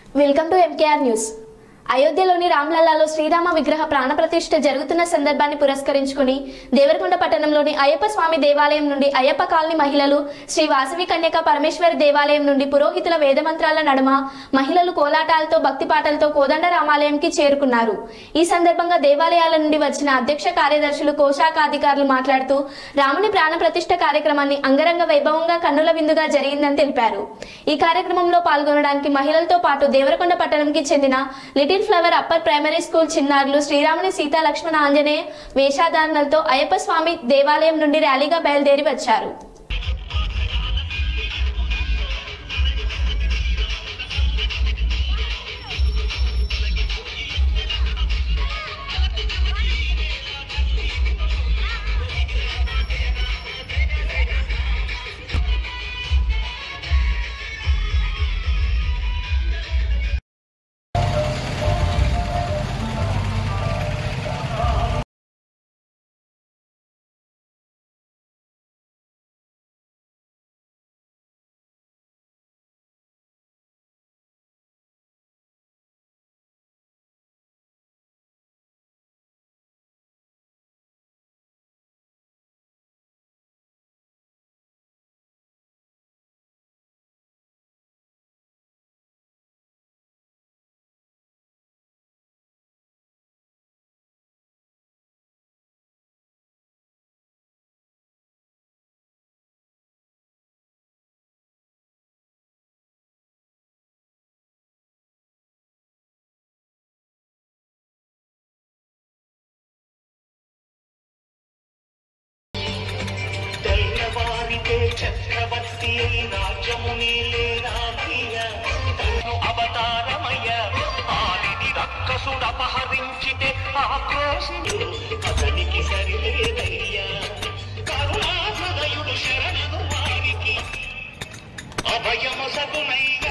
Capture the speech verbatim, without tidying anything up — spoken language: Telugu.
Welcome to MKR news. అయోధ్యలోని రామ్లల్లాలో శ్రీరామ విగ్రహ ప్రాణప్రతిష్ఠ జరుగుతున్న సందర్భాన్ని పురస్కరించుకుని దేవరకొండ పట్టణంలోని అయ్యప్ప స్వామి దేవాలయం నుండి అయ్యప్ప కాలనీ మహిళలు, శ్రీ వాసవి కన్యక పరమేశ్వరి దేవాలయం నుండి పురోహితుల వేదమంత్రాల నడుమ మహిళలు కోలాటాలతో భక్తి పాటలతో కోదండ రామాలయంకి చేరుకున్నారు. ఈ సందర్భంగా దేవాలయాల నుండి వచ్చిన అధ్యక్ష కార్యదర్శులు, కోశాఖాధికారులు మాట్లాడుతూ రాముని ప్రాణప్రతిష్ఠ కార్యక్రమాన్ని అంగరంగ వైభవంగా కన్నుల విందుగా జరిగిందని తెలిపారు. ఈ కార్యక్రమంలో పాల్గొనడానికి మహిళలతో పాటు దేవరకొండ పట్టణంకి చెందిన little flower upper primary school చిన్నారులు శ్రీరాముని సీతా లక్ష్మణ ఆంజనేయ వేషధారణలతో అయ్యప్ప స్వామి దేవాలయం నుండి ర్యాలీగా బయలుదేరి వచ్చారు. చక్రవర్తి రాజ్యముని అవతారమయ్య ఆదిని రక్కసుడపహరించితే ఆక్రోశుడు అతనికి సరిలేదయ్యా. కరుణాహృదయుడు శరణను వారికి అభయము సగునయ్య